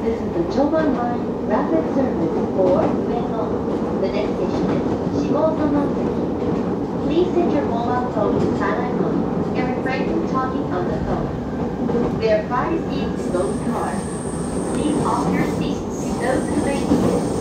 This is the Choban Line Rapid Service for Ueno. The next station is Shimotonoseki. Please set your mobile phone to silent mode and refrain from talking on the phone. There are 5 seats in both cars. Please off your seats to those who may need it.